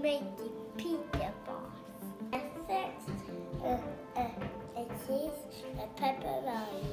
make the pizza boss. And first, a cheese, a pepperoni.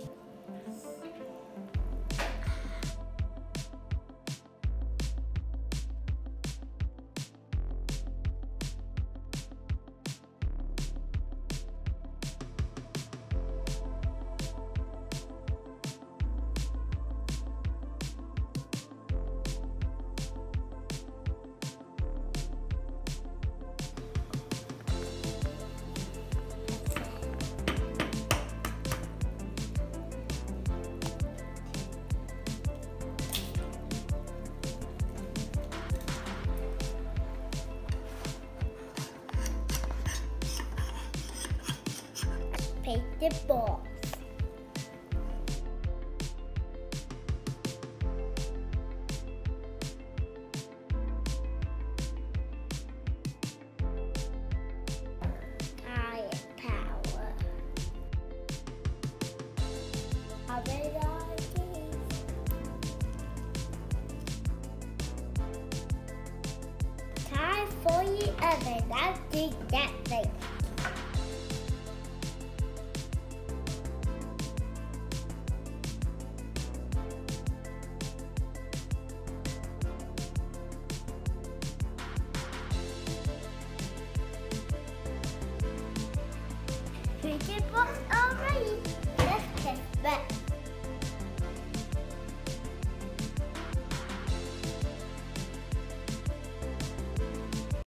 Paint the balls. Tire power. Time for the oven. Now dig that thing. Pizza box already. Let's test that.